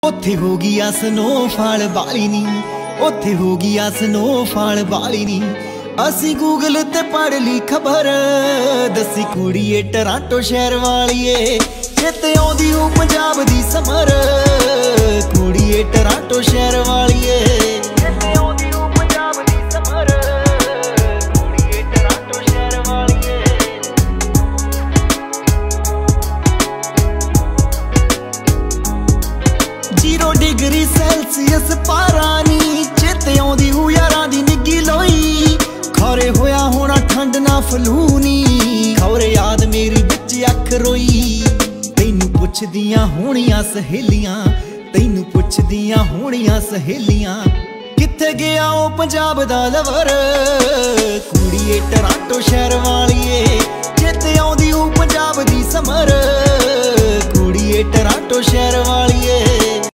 ਉੱਥੇ ਹੋ ਗਈ ਆ ਸਨੋਫਾਲ ਬਾਲੀ ਨੀ, ਉੱਥੇ ਹੋ ਗਈ ਆ ਸਨੋਫਾਲ ਬਾਲੀ ਨੀ। ਅਸੀਂ ਗੂਗਲ ਤੇ ਪੜ ਲਈ ਖਬਰ, ਦੱਸੀ ਕੁੜੀਏ ਟਰਾਂਟੋ ਸ਼ਹਿਰ ਵਾਲੀਏ। ਚੇਤੇ ਆਉਂਦੀ ਹੂੰ ਪੰਜਾਬ ਦੀ ਸਮਰ, ਕੁੜੀਏ ਟਰਾਂਟੋ ਸ਼ਹਿਰ ਵਾਲੀਏ। ਚੇਤੇ ਆਉਂਦੀ ਹੂੰ ਪੰਜਾਬ ਦੀ ਸਮਰ, ਕੁੜੀਏ ਟਰਾਂਟੋ ਸ਼ਹਿਰ ਵਾਲੀਏ। 0 ਡਿਗਰੀ ਸੈਲਸੀਅਸ ਪਾਰਾ ਨੀ, ਚੇਤੇ ਆਉਂਦੀ ਹੂੰ ਯਾਰਾਂ ਦੀ ਨਿੱਗੀ ਲੋਈ। ਖੌਰੇ ਹੋਇਆ ਹੋਣਾ ਠੰਡ ਨਾ ਫਲੂ ਨੀ, ਖੌਰੇ ਯਾਦ ਮੇਰੀ ਵਿੱਚ ਅੱਖ ਰੋਈ। ਤੈਨੂੰ ਪੁੱਛਦੀਆਂ ਹੋਣੀਆਂ ਸਹੇਲੀਆਂ, ਤੈਨੂੰ ਪੁੱਛਦੀਆਂ ਹੋਣੀਆਂ ਸਹੇਲੀਆਂ, ਕਿੱਥੇ ਗਿਆ ਉਹ ਪੰਜਾਬ ਦਾ ਲਵਰ, ਕੁੜੀਏ ਟਰਾਂਟੋ ਸ਼ਹਿਰ ਵਾਲੀਏ। ਚੇਤੇ ਆਉਂਦੀ ਹੂੰ ਪੰਜਾਬ ਦੀ ਸਮਰ, ਕੁੜੀਏ ਟਰਾਂਟੋ ਸ਼ਹਿਰ ਵਾਲੀਏ।